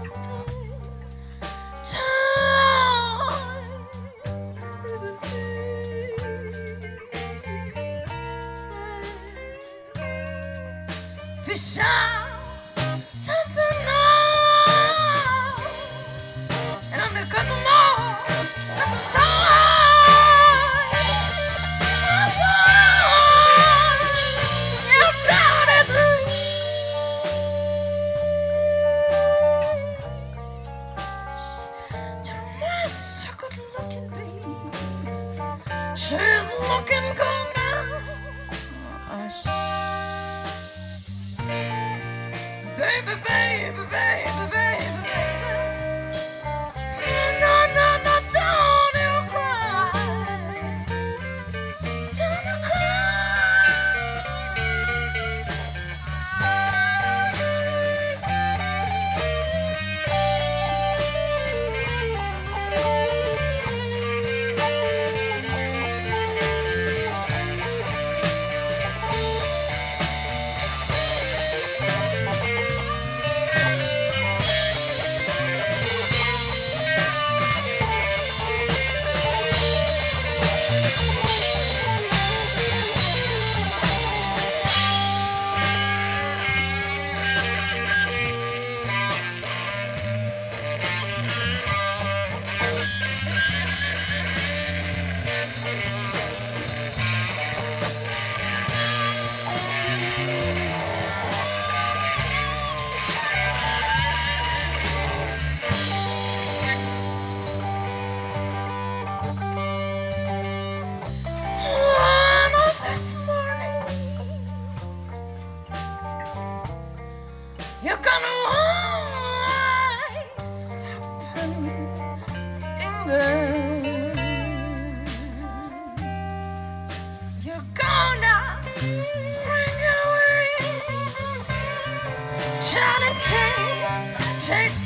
Fish out something on, and I'm the cousin more, cousin time. You know that's right. To my suckered looking baby, she's looking good now. Baby, baby, baby, baby, baby. No, no, no, don't you cry. Don't you you're gonna rise up and finger. You're gonna spring your wings, Johnny, take